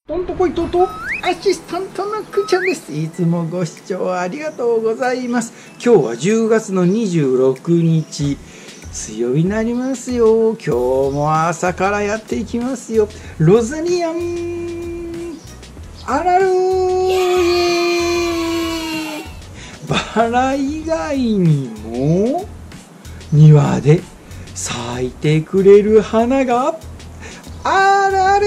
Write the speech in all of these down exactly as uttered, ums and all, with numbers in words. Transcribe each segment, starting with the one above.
トントコイトとアシスタントのくちゃんです。いつもご視聴ありがとうございます。今日はじゅうがつのにじゅうろくにち水曜日になりますよ。今日も朝からやっていきますよ。ロザリアンあらるーバラ以外にも庭で咲いてくれる花があらる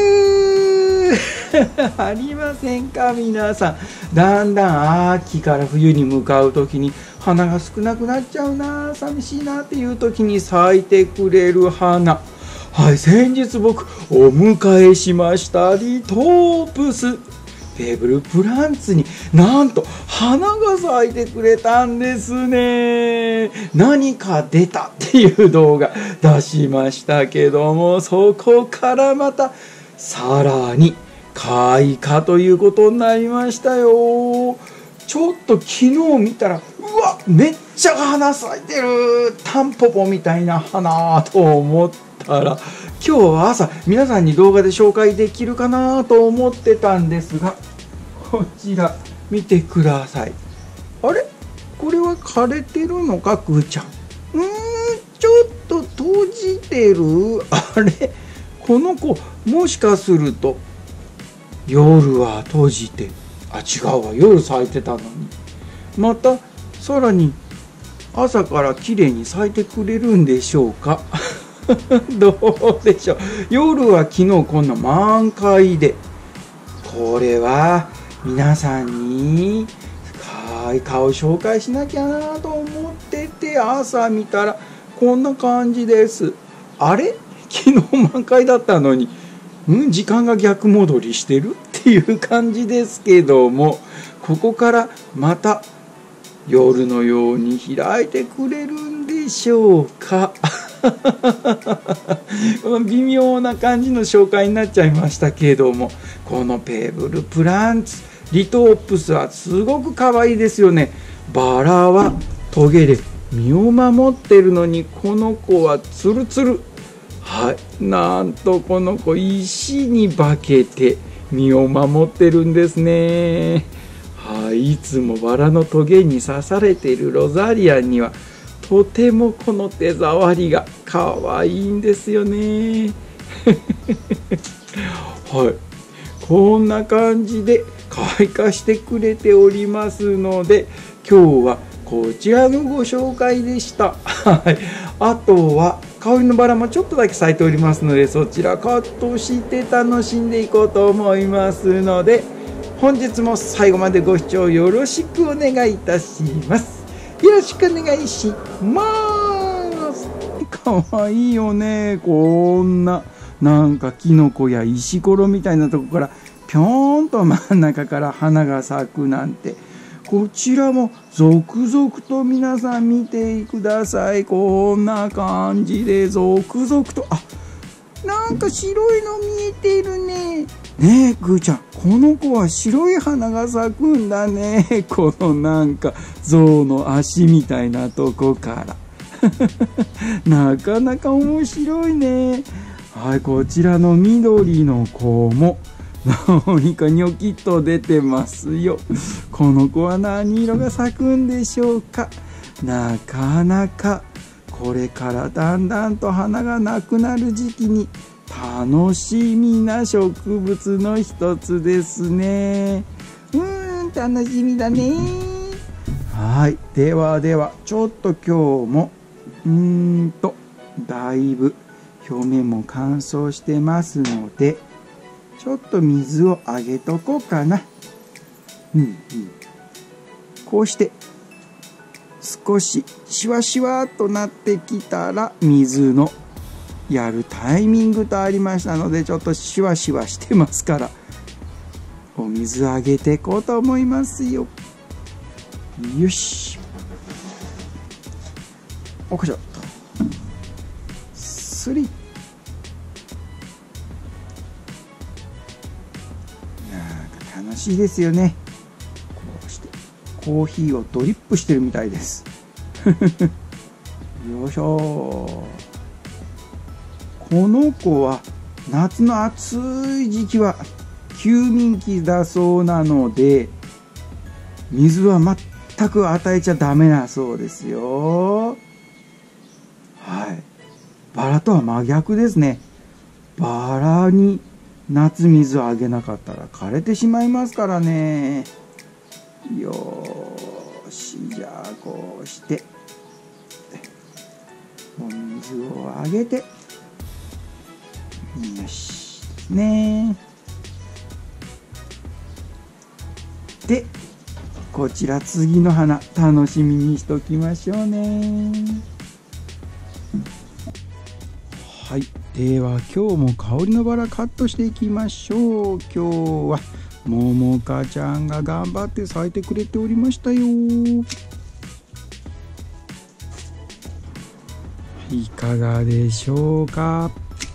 ありませんか皆さん。だんだん秋から冬に向かう時に花が少なくなっちゃうな、寂しいなっていう時に咲いてくれる花。はい、先日僕お迎えしましたリトープスペーブルプランツになんと花が咲いてくれたんですね。何か出たっていう動画出しましたけども、そこからまたさらに開花ということになりましたよ。ちょっと昨日見たら、うわめっちゃ花咲いてる、タンポポみたいな花と思ったら、今日は朝皆さんに動画で紹介できるかなと思ってたんですが、こちら見てください。あれこれは枯れてるのかくーちゃん。うーんちょっと閉じてる。あれこの子もしかすると夜は閉じて、あ違うわ、夜咲いてたのにまたさらに朝から綺麗に咲いてくれるんでしょうかどうでしょう。夜は昨日こんな満開で、これは皆さんに開花を紹介しなきゃなと思ってて、朝見たらこんな感じです。あれ昨日満開だったのにん時間が逆戻りしてるっていう感じですけども、ここからまた夜のように開いてくれるんでしょうかこの微妙な感じの紹介になっちゃいましたけども、このペーブルプランツリトープスはすごく可愛いですよね。バラはトゲで身を守ってるのに、この子はツルツル。はい、なんとこの子石に化けて身を守ってるんですね。はい、いつもバラのトゲに刺されているロザリアンにはとてもこの手触りが可愛いんですよねはい、こんな感じで開花してくれておりますので、今日はこちらのご紹介でした。はい、あとは香りのバラもちょっとだけ咲いておりますので、そちらカットして楽しんでいこうと思いますので、本日も最後までご視聴よろしくお願いいたします。よろしくお願いします。かわいいよね。こんななんかキノコや石ころみたいなとこからぴょーんと真ん中から花が咲くなんて、こちらも続々と皆さん見てください。こんな感じで続々と、あなんか白いの見えているね。ねえぐーちゃん、この子は白い花が咲くんだね。このなんか象の足みたいなとこからなかなか面白いね。はい、こちらの緑の子も何かニョキッと出てますよ。この子は何色が咲くんでしょうか。なかなかこれからだんだんと花がなくなる時期に楽しみな植物の一つですね。うーん楽しみだね。はい、ではではちょっと今日もうーんとだいぶ表面も乾燥してますので、ちょっと水をあげとこうかな。うんうん。こうして少しシワシワとなってきたら、水のやるタイミングとありましたので、ちょっとシワシワしてますからお水あげていこうと思いますよ。よし。おこしょっと。スリッ楽しいですよね。こうしてコーヒーをドリップしてるみたいですよいしょ。この子は夏の暑い時期は休眠期だそうなので、水は全く与えちゃダメだそうですよ。はい。バラとは真逆ですね。バラに夏水をあげなかったら枯れてしまいますからね。よーし、じゃあこうしてお水をあげて、よしね。でこちら次の花楽しみにしときましょうね。はい、では今日も香りのバラカットしていきましょう。今日はももかちゃんが頑張って咲いてくれておりましたよ。いかがでしょうか。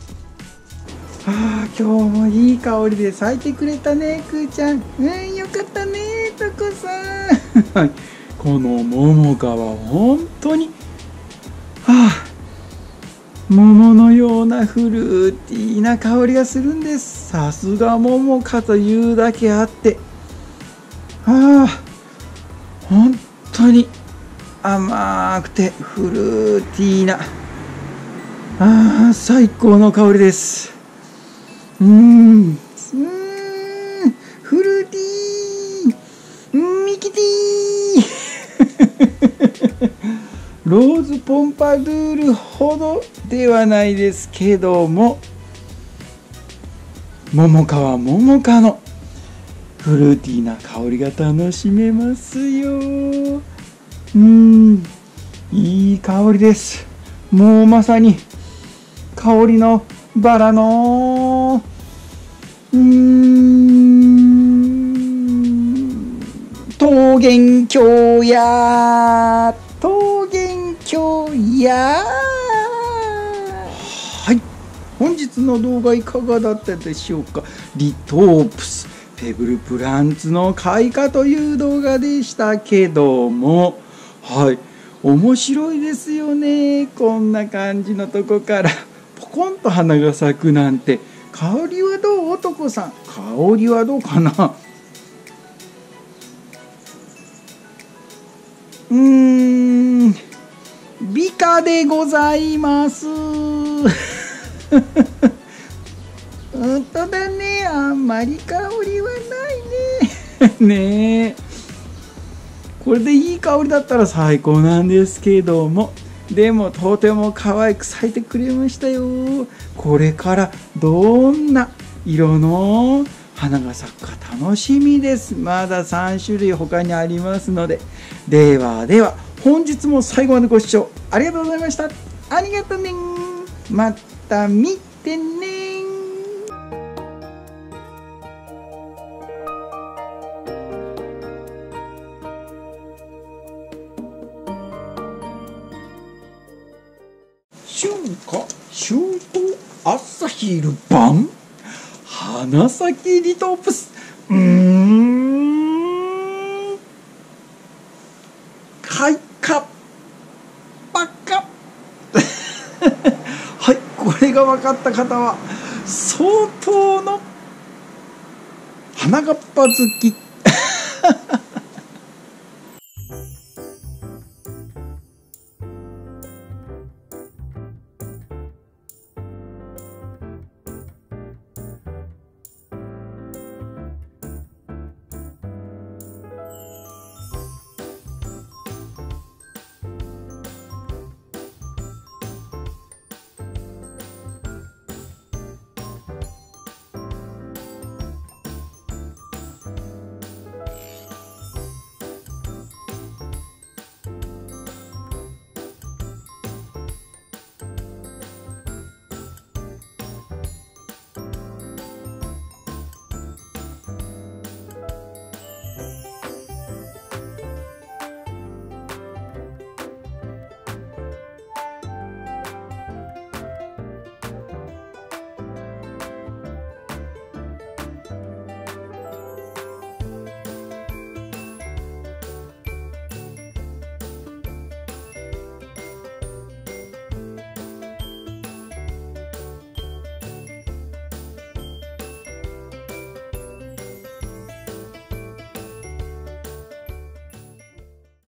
ああ、今日もいい香りで咲いてくれたね、くーちゃん。うん、よかったね、とこさん。はい、このももかは本当に、はあ、桃のようなフルーティーな香りがするんです。さすがももかというだけあって、ああ、本当に甘くてフルーティーな、ああ、最高の香りです。うーん、うーん、フルーティー、ミキティー。ローズポンパドゥールほどではないですけども、桃かは桃かのフルーティーな香りが楽しめますよ。うーん、いい香りです。もうまさに香りのバラのうーん桃源郷や桃源郷や。はい、本日の動画いかがだったでしょうか。リトープスペブルプランツの開花という動画でしたけども、はい、面白いですよね。こんな感じのとこからポコンと花が咲くなんて。香りはどう、男さん。香りはどうかな。うーん、美化でございます。本当だね、あんまり香りはないね。ねえ、これでいい香りだったら最高なんですけども、でもとても可愛く咲いてくれましたよ。これからどんな色の花が咲くか楽しみです。まださん種類他にありますので。ではでは、本日も最後までご視聴ありがとうございました。ありがとうね。また見てね。春夏秋冬朝昼晩花咲リトープス。うーん、開花バカ。はい、これが分かった方は相当の花がっぱ好き